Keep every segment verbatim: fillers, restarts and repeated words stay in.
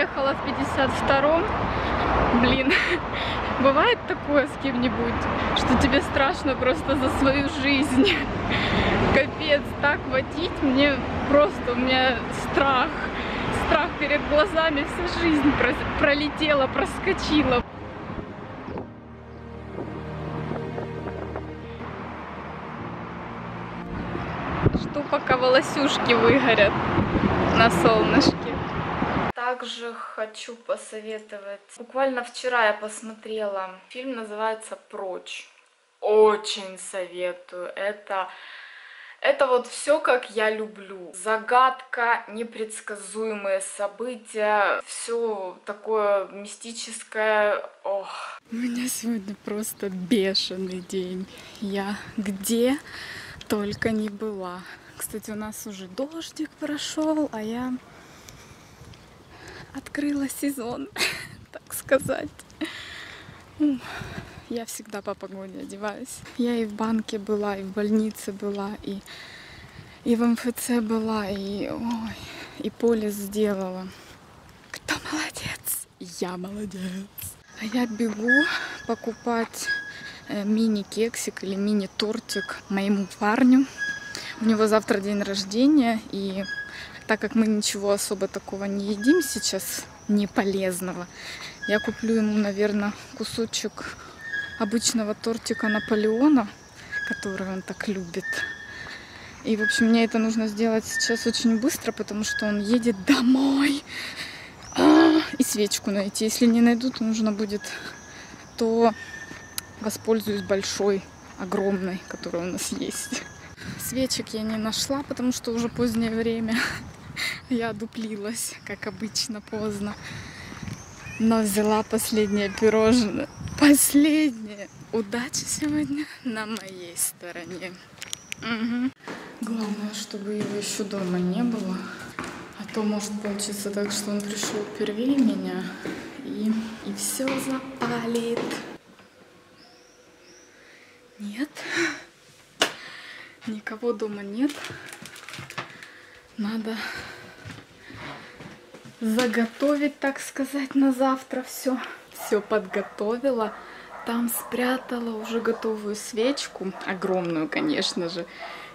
ехала в пятьдесят втором. Блин, бывает такое с кем-нибудь, что тебе страшно просто за свою жизнь. Капец, так водить мне просто, у меня страх. Страх перед глазами, вся жизнь пролетела, проскочила. Жду, пока волосюшки выгорят на солнышке. Также хочу посоветовать. Буквально вчера я посмотрела. Фильм называется «Прочь». Очень советую. Это, это вот все, как я люблю. Загадка, непредсказуемые события, все такое мистическое. Ох. У меня сегодня просто бешеный день. Я где только не была. Кстати, у нас уже дождик прошел, а я открыла сезон, так сказать. Я всегда по погоде одеваюсь. Я и в банке была, и в больнице была, и, и в эм эф це была, и, ой, и полис сделала. Кто молодец? Я молодец. А я бегу покупать э, мини-кексик или мини-тортик моему парню. У него завтра день рождения, и так как мы ничего особо такого не едим сейчас, не полезного, я куплю ему, наверное, кусочек обычного тортика Наполеона, который он так любит. И, в общем, мне это нужно сделать сейчас очень быстро, потому что он едет домой. А, и свечку найти. Если не найду, то нужно будет, то воспользуюсь большой, огромной, которая у нас есть. Свечек я не нашла, потому что уже позднее время. Я одуплилась, как обычно, поздно. Но взяла последнее пирожное. Последнее. Удача сегодня на моей стороне. Угу. Главное, чтобы его еще дома не было. А то может получиться так, что он пришел первее меня. И, и все запалит. Нет. Никого дома нет. Надо заготовить, так сказать, на завтра все. Все подготовила. Там спрятала уже готовую свечку. Огромную, конечно же.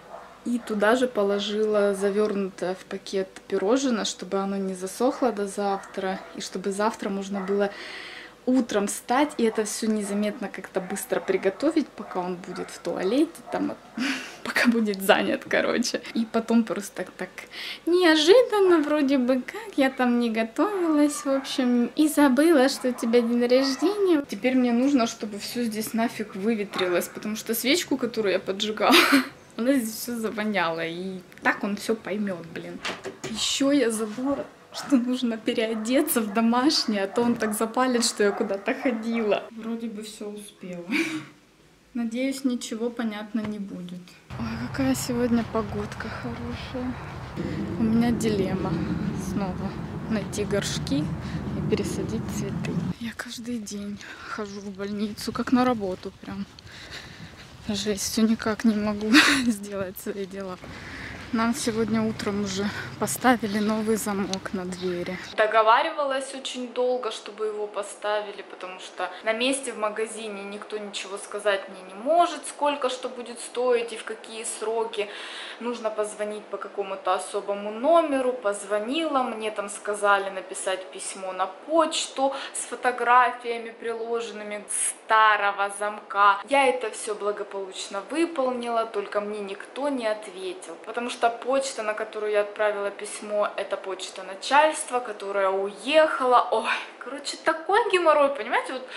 И туда же положила завернутое в пакет пирожное, чтобы оно не засохло до завтра. И чтобы завтра можно было утром встать и это все незаметно как-то быстро приготовить, пока он будет в туалете, там, пока будет занят, короче. И потом просто так, так неожиданно, вроде бы, как я там не готовилась, в общем, и забыла, что у тебя день рождения. Теперь мне нужно, чтобы все здесь нафиг выветрилось, потому что свечку, которую я поджигала, она здесь все завоняла, и так он все поймет, блин. Еще я забыла, что нужно переодеться в домашнее, а то он так запалит, что я куда-то ходила. Вроде бы все успела. Надеюсь, ничего понятно не будет. Ой, какая сегодня погодка хорошая. У меня дилемма снова найти горшки и пересадить цветы. Я каждый день хожу в больницу, как на работу прям. Жесть, все никак не могу сделать свои дела. Нам сегодня утром уже поставили новый замок на двери. Договаривалась очень долго, чтобы его поставили, потому что на месте в магазине никто ничего сказать мне не может, сколько что будет стоить и в какие сроки. Нужно позвонить по какому-то особому номеру. Позвонила, мне там сказали написать письмо на почту с фотографиями приложенными старого замка. Я это все благополучно выполнила, только мне никто не ответил, потому что почта, на которую я отправила письмо, это почта начальства, которая уехала. Ой, короче, такой геморрой, понимаете, вот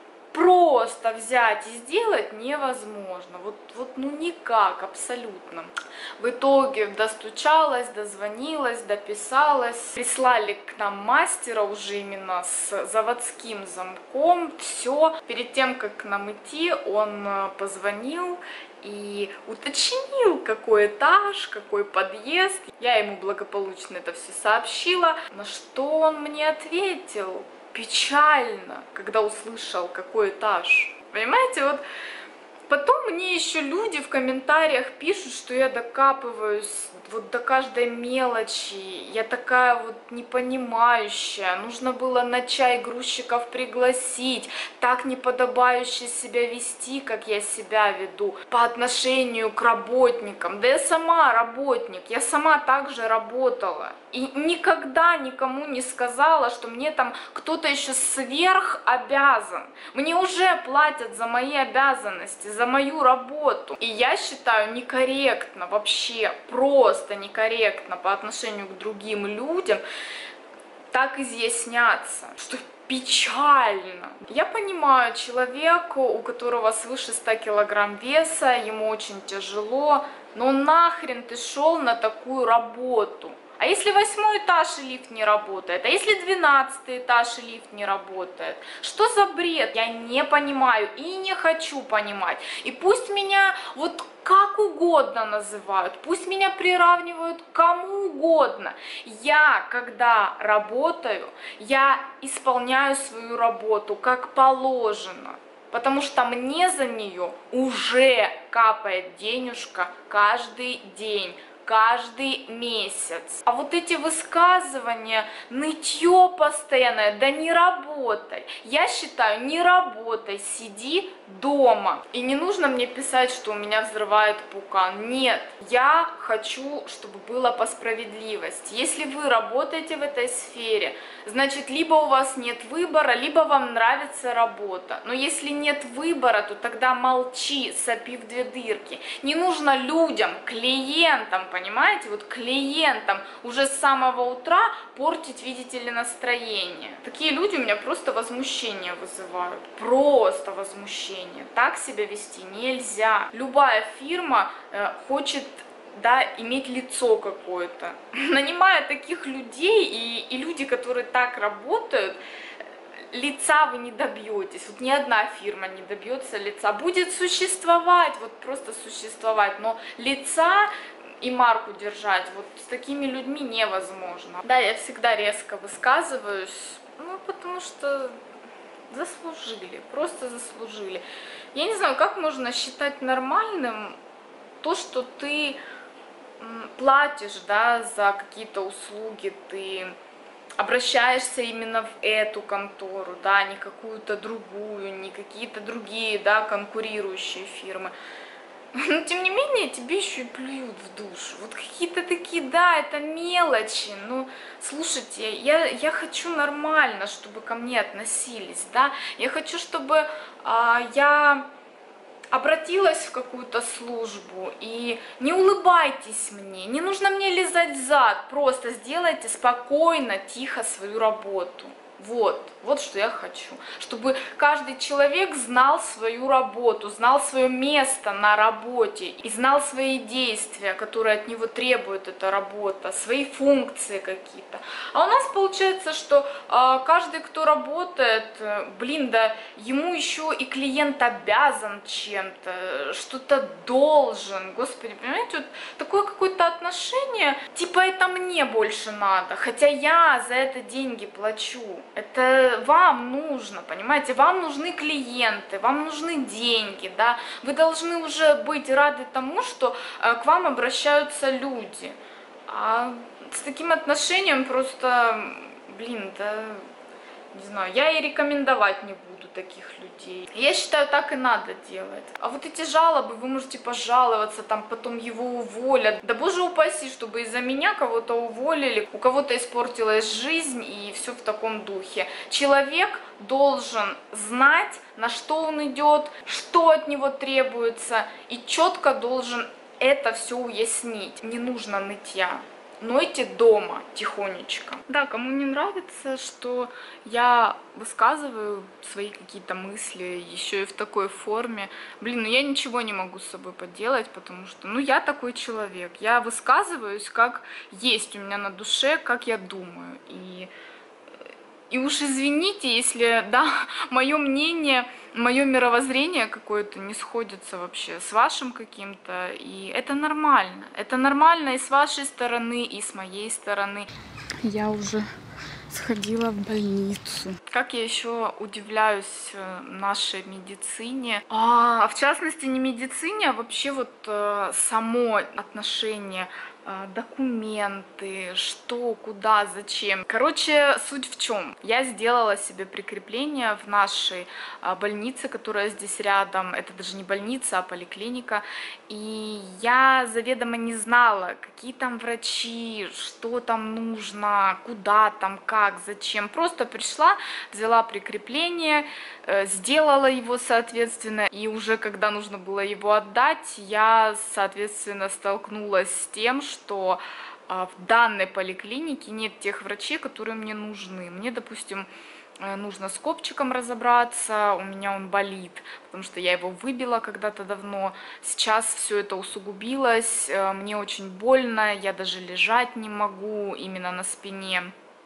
просто взять и сделать невозможно. Вот, вот ну никак, абсолютно. В итоге достучалась, дозвонилась, дописалась. Прислали к нам мастера уже именно с заводским замком. Все. Перед тем, как к нам идти, он позвонил и уточнил, какой этаж, какой подъезд. Я ему благополучно это все сообщила, на что он мне ответил печально, когда услышал, какой этаж. Понимаете, вот Потом мне еще люди в комментариях пишут, что я докапываюсь вот до каждой мелочи, я такая вот непонимающая, нужно было на чай грузчиков пригласить, так неподобающе себя вести, как я себя веду по отношению к работникам. Да я сама работник, я сама также работала. И никогда никому не сказала, что мне там кто-то еще сверх обязан. Мне уже платят за мои обязанности, за мою работу. И я считаю некорректно, вообще просто некорректно по отношению к другим людям так изъясняться, что печально. Я понимаю, человеку, у которого свыше ста килограмм веса, ему очень тяжело, но нахрен ты шел на такую работу? А если восьмой этаж и лифт не работает? А если двенадцатый этаж и лифт не работает? Что за бред? Я не понимаю и не хочу понимать. И пусть меня вот как угодно называют, пусть меня приравнивают к кому угодно. Я, когда работаю, я исполняю свою работу как положено. Потому что мне за нее уже капает денежка каждый день, каждый месяц. А вот эти высказывания, нытье постоянное, да не работай. Я считаю, не работай, сиди дома. И не нужно мне писать, что у меня взрывает пукан. Нет, я хочу, чтобы было по справедливости. Если вы работаете в этой сфере, значит, либо у вас нет выбора, либо вам нравится работа. Но если нет выбора, то тогда молчи, сопи в две дырки. Не нужно людям, клиентам, понимаете, вот клиентам уже с самого утра портить, видите ли, настроение. Такие люди у меня просто возмущение вызывают, просто возмущение. Так себя вести нельзя. Любая фирма э, хочет, да, иметь лицо какое-то. Нанимая таких людей и, и люди, которые так работают, лица вы не добьетесь. Вот ни одна фирма не добьется лица. Будет существовать, вот просто существовать, но лица и марку держать вот с такими людьми невозможно. Да, я всегда резко высказываюсь, ну, потому что заслужили, просто заслужили. Я не знаю, как можно считать нормальным то, что ты платишь, да, за какие-то услуги, ты обращаешься именно в эту контору, да, не какую-то другую, не какие-то другие, да, конкурирующие фирмы. Но, тем не менее, тебе еще и плюют в душу. Вот какие-то такие, да, это мелочи. Ну, слушайте, я, я хочу нормально, чтобы ко мне относились, да. Я хочу, чтобы а, я обратилась в какую-то службу, и не улыбайтесь мне, не нужно мне лизать зад, просто сделайте спокойно, тихо свою работу. Вот, вот что я хочу, чтобы каждый человек знал свою работу, знал свое место на работе и знал свои действия, которые от него требует эта работа, свои функции какие-то. А у нас получается, что э, каждый, кто работает, э, блин, да ему еще и клиент обязан чем-то, что-то должен, господи, понимаете, вот такое какое-то отношение, типа это мне больше надо, хотя я за это деньги плачу. Это вам нужно, понимаете, вам нужны клиенты, вам нужны деньги, да, вы должны уже быть рады тому, что э, к вам обращаются люди. А с таким отношением просто, блин, да, не знаю, я и рекомендовать не буду таких людей. Я считаю, так и надо делать. А вот эти жалобы, вы можете пожаловаться, там потом его уволят. Да боже упаси, чтобы из-за меня кого-то уволили, у кого-то испортилась жизнь и все в таком духе. Человек должен знать, на что он идет, что от него требуется, и четко должен это все уяснить. Не нужно нытья. Нойте дома тихонечко. Да, кому не нравится, что я высказываю свои какие-то мысли еще и в такой форме, блин, ну я ничего не могу с собой поделать, потому что, ну я такой человек, я высказываюсь как есть у меня на душе, как я думаю, и, и уж извините, если, да, мое мнение, мое мировоззрение какое-то не сходится вообще с вашим каким-то, и это нормально. Это нормально и с вашей стороны, и с моей стороны. Я уже сходила в больницу. Как я еще удивляюсь нашей медицине, а в частности не медицине, а вообще вот э, само отношение, э, документы, что, куда, зачем. Короче, суть в чем? Я сделала себе прикрепление в нашей э, больнице, которая здесь рядом. Это даже не больница, а поликлиника. И я заведомо не знала, какие там врачи, что там нужно, куда там, как, зачем. Просто пришла, взяла прикрепление, сделала его, соответственно, и уже когда нужно было его отдать, я, соответственно, столкнулась с тем, что в данной поликлинике нет тех врачей, которые мне нужны. Мне, допустим, нужно с копчиком разобраться, у меня он болит, потому что я его выбила когда-то давно. Сейчас все это усугубилось, мне очень больно, я даже лежать не могу именно на спине.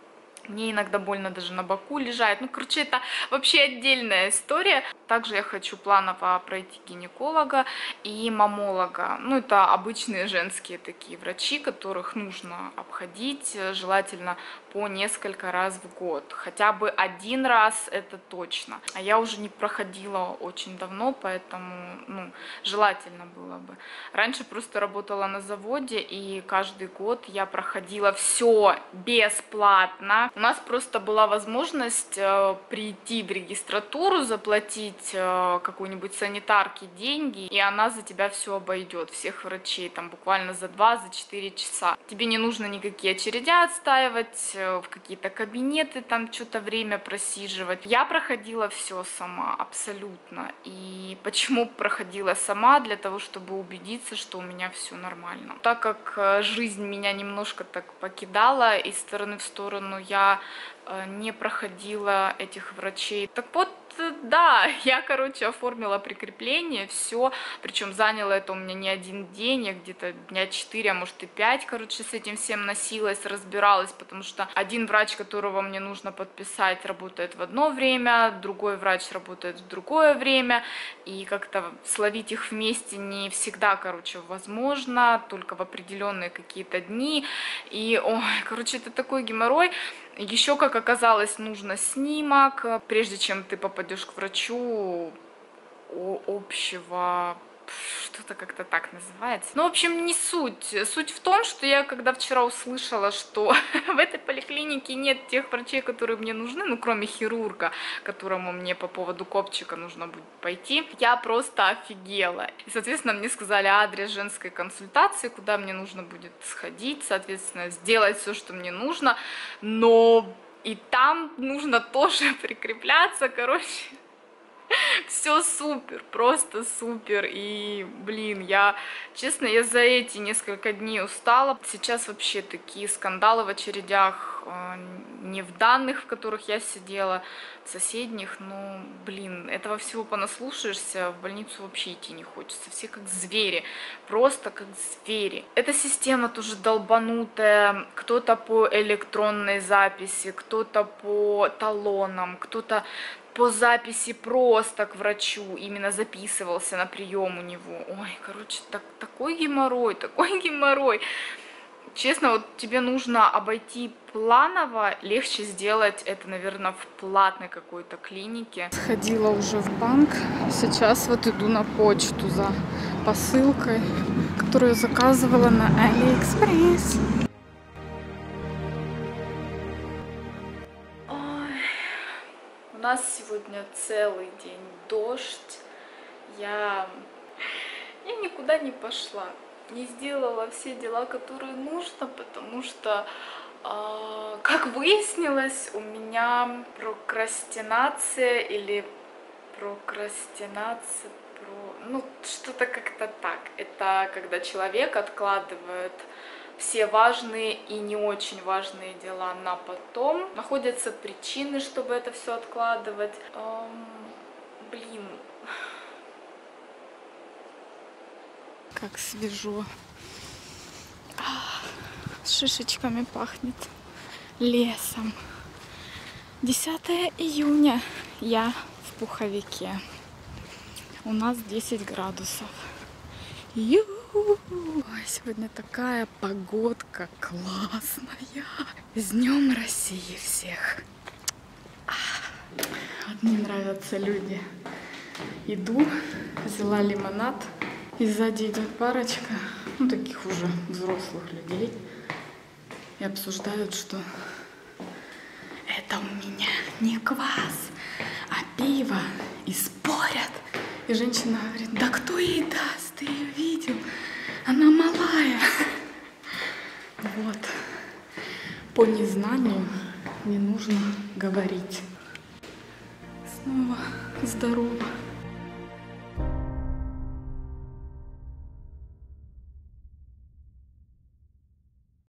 Мне иногда больно даже на боку лежать. Ну, короче, это вообще отдельная история. Также я хочу планово пройти гинеколога и мамолога. Ну, это обычные женские такие врачи, которых нужно обходить, желательно по несколько раз в год. Хотя бы один раз это точно. А я уже не проходила очень давно, поэтому, ну, желательно было бы. Раньше просто работала на заводе, и каждый год я проходила все бесплатно. У нас просто была возможность э, прийти в регистратуру, заплатить э, какой-нибудь санитарке деньги, и она за тебя все обойдет, всех врачей, там буквально за два-четыре часа. Тебе не нужно никакие очереди отстаивать, э, в какие-то кабинеты там что-то время просиживать. Я проходила все сама, абсолютно. И почему проходила сама? Для того, чтобы убедиться, что у меня все нормально. Так как э, жизнь меня немножко так покидала из стороны в сторону, я не проходила этих врачей. Так вот, да, я, короче, оформила прикрепление, все, причем заняло это у меня не один день, я где-то дня четыре, а может и пять, короче, с этим всем носилась, разбиралась, потому что один врач, которого мне нужно подписать, работает в одно время, другой врач работает в другое время, и как-то словить их вместе не всегда, короче, возможно, только в определенные какие-то дни, и, ой, короче, это такой геморрой. Еще, как оказалось, нужно снимок, прежде чем ты попадешь к врачу общего, что-то как-то так называется. Ну, в общем, не суть. Суть в том, что я, когда вчера услышала, что в этой поликлинике нет тех врачей, которые мне нужны, ну, кроме хирурга, которому мне по поводу копчика нужно будет пойти, я просто офигела. И, соответственно, мне сказали адрес женской консультации, куда мне нужно будет сходить, соответственно, сделать все, что мне нужно, но и там нужно тоже прикрепляться, короче. Все супер, просто супер. И, блин, я, честно, я за эти несколько дней устала. Сейчас вообще такие скандалы в очередях, не в данных, в которых я сидела, в соседних, ну, блин, этого всего понаслушаешься, в больницу вообще идти не хочется. Все как звери, просто как звери. Эта система тоже долбанутая, кто-то по электронной записи, кто-то по талонам, кто-то по записи просто к врачу, именно записывался на прием у него. Ой, короче, так, такой геморрой, такой геморрой. Честно, вот тебе нужно обойти планово, легче сделать это, наверное, в платной какой-то клинике. Сходила уже в банк, сейчас вот иду на почту за посылкой, которую заказывала на Алиэкспресс. У нас сегодня целый день дождь, я, я никуда не пошла, не сделала все дела, которые нужно, потому что, э, как выяснилось, у меня прокрастинация или прокрастинация, про... ну что-то как-то так, это когда человек откладывает все важные и не очень важные дела на потом. Находятся причины, чтобы это все откладывать. Эм, блин. Как свежо. С шишечками пахнет. Лесом. десятое июня. Я в пуховике. У нас десять градусов. Ю! Ой, сегодня такая погодка классная. С Днем России всех! Вот мне нравятся люди. Иду, взяла лимонад, и сзади идет парочка, ну таких уже взрослых людей, и обсуждают, что это у меня не квас, а пиво, и спорят. И женщина говорит: да кто ей даст, ты ее видел, она малая. Вот, по незнанию не нужно говорить. Снова здорово.